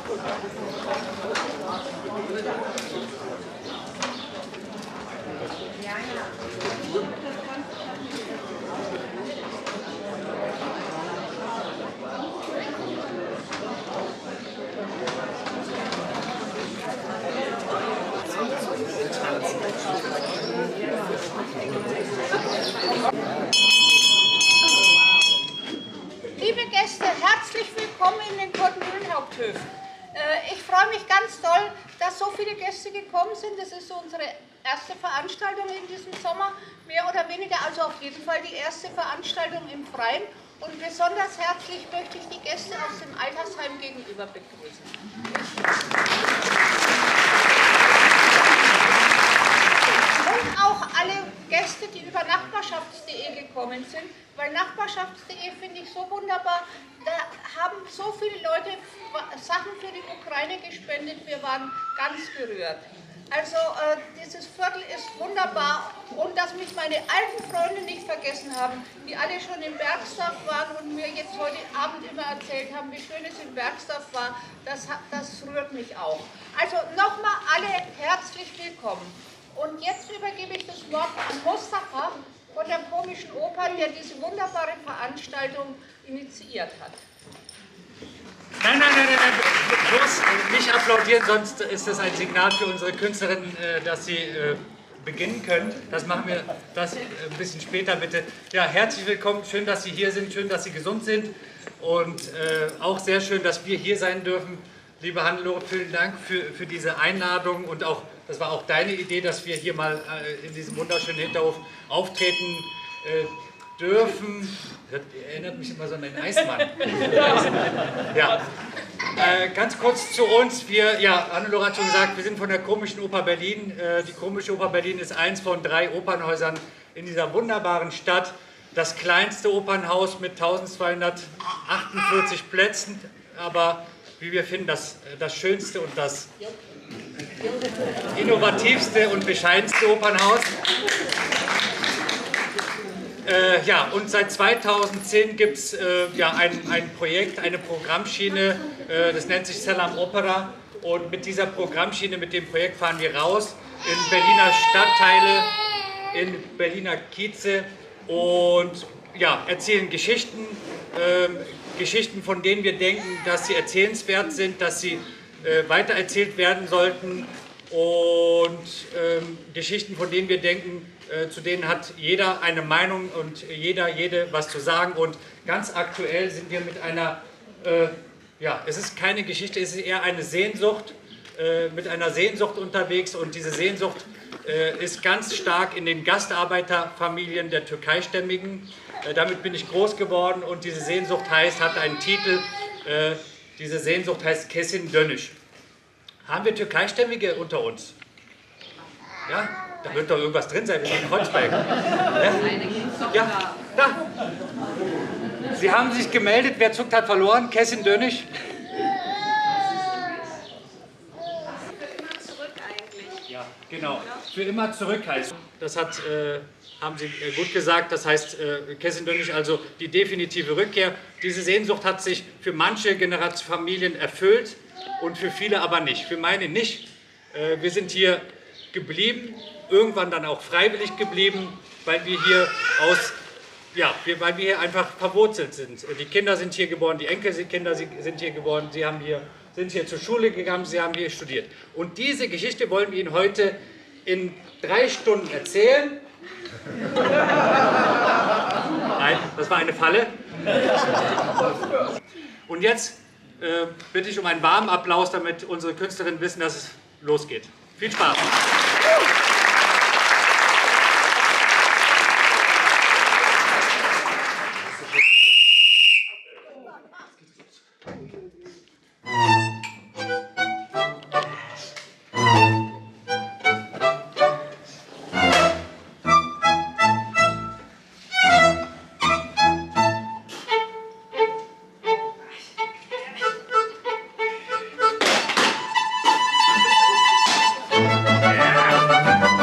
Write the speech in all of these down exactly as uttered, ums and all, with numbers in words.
Liebe Gäste, herzlich willkommen in den Kottenmühlenhaupthöfen. Ich freue mich ganz doll, dass so viele Gäste gekommen sind. Das ist unsere erste Veranstaltung in diesem Sommer, mehr oder weniger, also auf jeden Fall die erste Veranstaltung im Freien. Und besonders herzlich möchte ich die Gäste aus dem Altersheim gegenüber begrüßen. Und auch alle Gäste, die über nachbarschafts punkt de gekommen sind, weil nachbarschafts punkt de finde ich so wunderbar. Da haben so viele Leute Sachen für die Ukraine gespendet, wir waren ganz gerührt. Also äh, dieses Viertel ist wunderbar und dass mich meine alten Freunde nicht vergessen haben, die alle schon in Bergsdorf waren und mir jetzt heute Abend immer erzählt haben, wie schön es in Bergsdorf war, das, das rührt mich auch. Also nochmal alle herzlich willkommen. Und jetzt übergebe ich das Wort an Mustafa von der Komischen Oper, der diese wunderbare Veranstaltung initiiert hat. Nein, nein, nein, nein, nein, bloß nicht applaudieren, sonst ist das ein Signal für unsere Künstlerinnen, dass sie beginnen können. Das machen wir das ein bisschen später, bitte. Ja, herzlich willkommen, schön, dass Sie hier sind, schön, dass Sie gesund sind und auch sehr schön, dass wir hier sein dürfen. Liebe Hannelore, vielen Dank für, für diese Einladung und auch, das war auch deine Idee, dass wir hier mal in diesem wunderschönen Hinterhof auftreten dürfen. Das erinnert mich immer so an den Eismann. Ja. Äh, ganz kurz zu uns. Wir, ja, Hannelore hat schon gesagt, wir sind von der Komischen Oper Berlin. Äh, die Komische Oper Berlin ist eins von drei Opernhäusern in dieser wunderbaren Stadt. Das kleinste Opernhaus mit eintausendzweihundertachtundvierzig Plätzen, aber wie wir finden, das, das schönste und das innovativste und bescheidenste Opernhaus. Äh, ja, und seit zweitausendzehn gibt es äh, ja, ein, ein Projekt, eine Programmschiene, äh, das nennt sich Selam Opera. Und mit dieser Programmschiene, mit dem Projekt fahren wir raus in Berliner Stadtteile, in Berliner Kieze und ja, erzählen Geschichten, äh, Geschichten, von denen wir denken, dass sie erzählenswert sind, dass sie äh, weitererzählt werden sollten und äh, Geschichten, von denen wir denken, zu denen hat jeder eine Meinung und jeder, jede was zu sagen. Und ganz aktuell sind wir mit einer, äh, ja, es ist keine Geschichte, es ist eher eine Sehnsucht, äh, mit einer Sehnsucht unterwegs. Und diese Sehnsucht äh, ist ganz stark in den Gastarbeiterfamilien der Türkeistämmigen. Äh, damit bin ich groß geworden und diese Sehnsucht heißt, hat einen Titel, äh, diese Sehnsucht heißt Kesin Dönüş. Haben wir Türkeistämmige unter uns? Ja? Da wird doch irgendwas drin sein, wir sind in Kreuzberg. Ja? Ja, da. Sie haben sich gemeldet, wer zuckt, hat verloren. Kesin Dönüş. Für immer zurück eigentlich. Ja, genau. Für immer zurück heißt. Das hat, äh, haben Sie äh, gut gesagt, das heißt äh, Kesin Dönüş, also die definitive Rückkehr. Diese Sehnsucht hat sich für manche Generationen erfüllt und für viele aber nicht. Für meine nicht. Äh, wir sind hier geblieben, irgendwann dann auch freiwillig geblieben, weil wir hier aus, ja, wir, weil wir hier einfach verwurzelt sind. Die Kinder sind hier geboren, die Enkelkinder sind hier geboren, sie haben hier, sind hier zur Schule gegangen, sie haben hier studiert. Und diese Geschichte wollen wir Ihnen heute in drei Stunden erzählen. Nein, das war eine Falle. Und jetzt äh, bitte ich um einen warmen Applaus, damit unsere Künstlerinnen wissen, dass es losgeht. Viel Spaß! Yeah.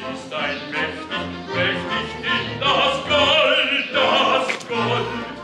ist ein mächtig, mächtig Ding, das Gold, das Gold.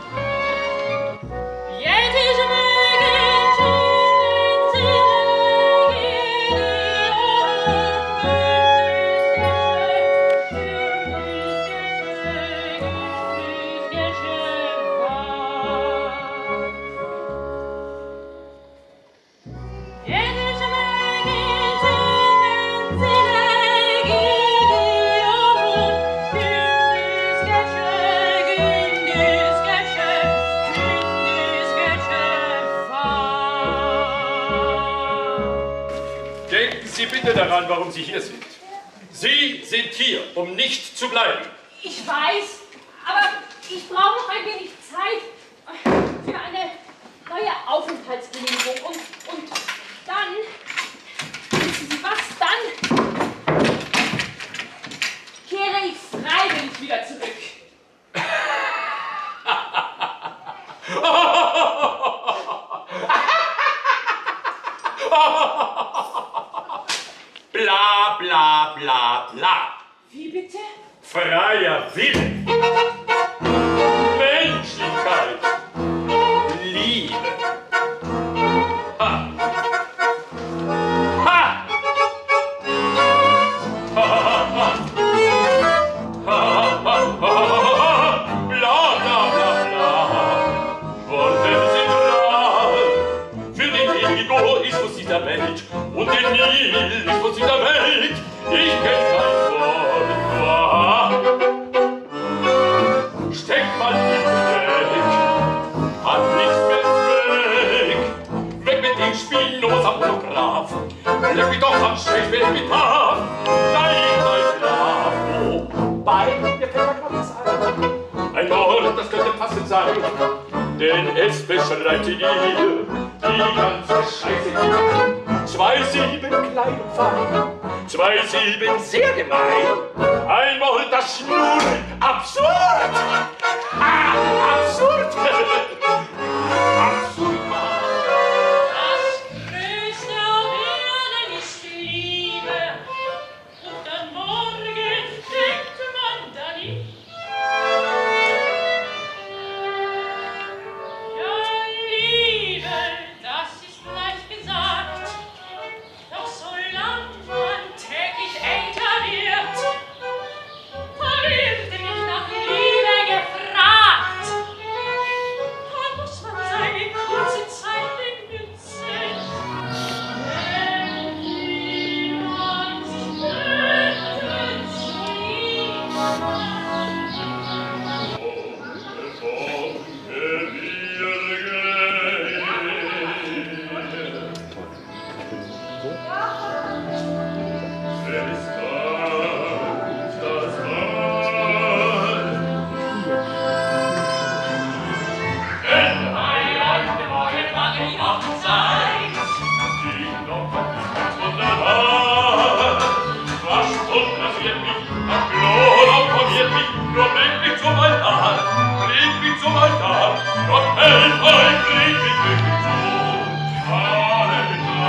Sie bitte daran, warum Sie hier sind. Sie sind hier, um nicht zu bleiben. Ich weiß, aber ich brauche noch ein wenig Zeit für eine neue Aufenthaltsgenehmigung. Und, und dann, wissen Sie was, dann kehre ich freiwillig wieder zurück. Bla, bla, bla, bla. Wie bitte? Freier Wille. Menschlichkeit. Liebe. Ha. Ha. Ha, ha, ha. Ha, ha, ha. Bla, bla, bla, bla. Worte sind rar. Für den Egoismus dieser Welt und den Nihilismus dieser Welt. Ich kenn kein Wort wahr. Steckt man in den Weg, hat nichts mehr weg. Weg mit dem Spinoza-Monograph. Leck mich doch am Shakespeare-Epitaph. Nein, nein, Schlaf. Wobei, mir fällt da noch was ein. Ein Wort, das könnte passend sein. Denn es beschreibt hier die ganze Scheiße hier. Zwei Silben klein und fein, zwei Silben sehr gemein. Ein Wort, das schnurrt, absurd! Ah, absurd! Absurd! Das Größte auf Erden ist die Liebe. Und am Morgen denkt man da nicht. Ja, Liebe, das ist leicht gesagt. Doch solange man täglich älter wird, da wird nicht nach Liebe gefragt. Da muss man seine kurze Zeit benützen. Wenn niemand tötet sie. Gott helf euch, bringt mich glücklich zu. Halleluja.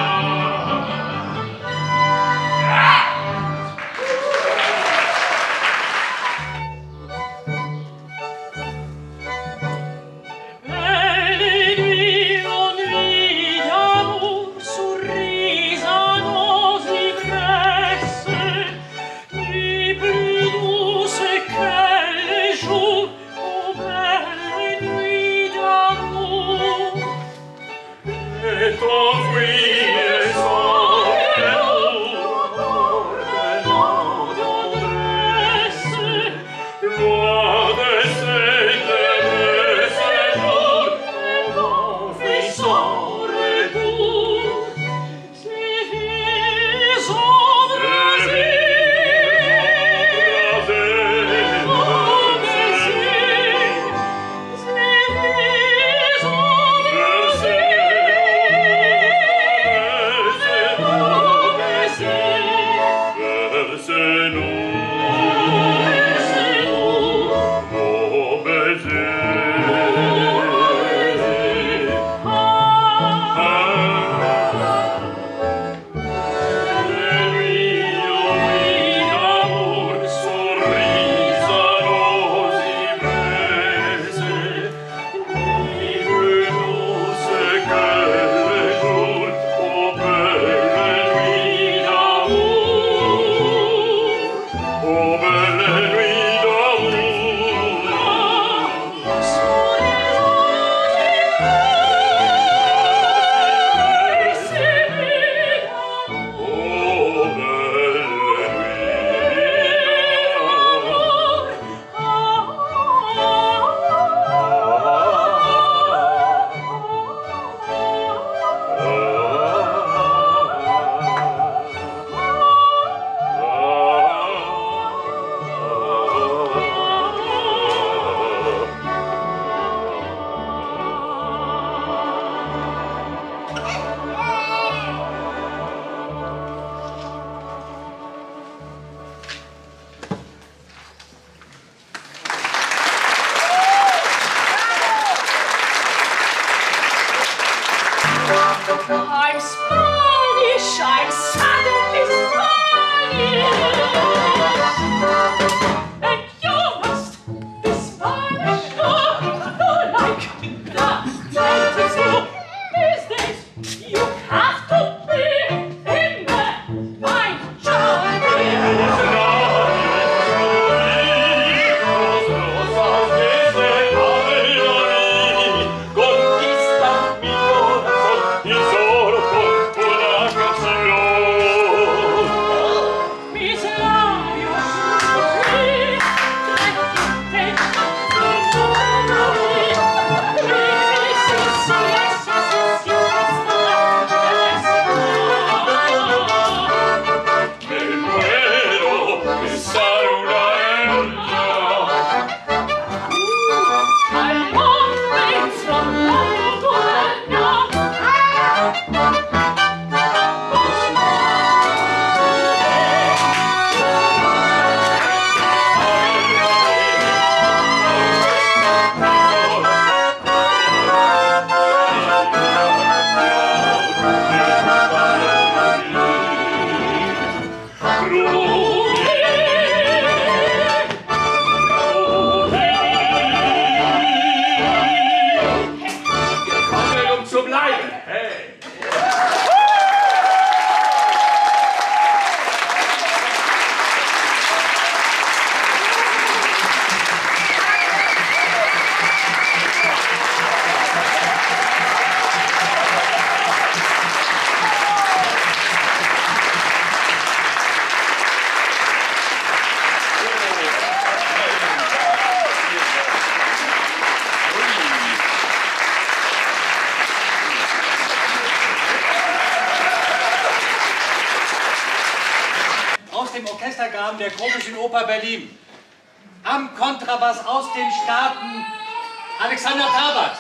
Orchestergraben der Komischen Oper Berlin. Am Kontrabass aus den Staaten Alexander Tabat.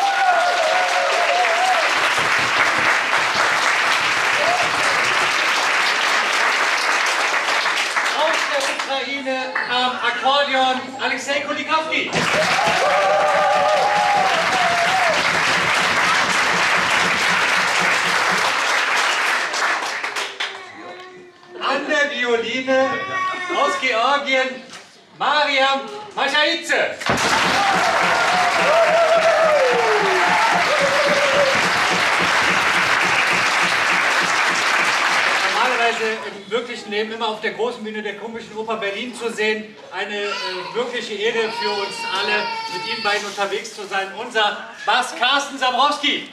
Aus der Ukraine am Akkordeon Alexei Kulikowski. An der Violine aus Georgien Mariam Maschaidze. Normalerweise im wirklichen Leben immer auf der großen Bühne der Komischen Oper Berlin zu sehen. Eine äh, wirkliche Ehre für uns alle, mit Ihnen beiden unterwegs zu sein. Unser Bass Carsten Sabrowski.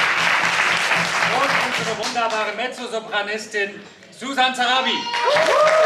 Wunderbare Mezzosopranistin Susan Zarabi.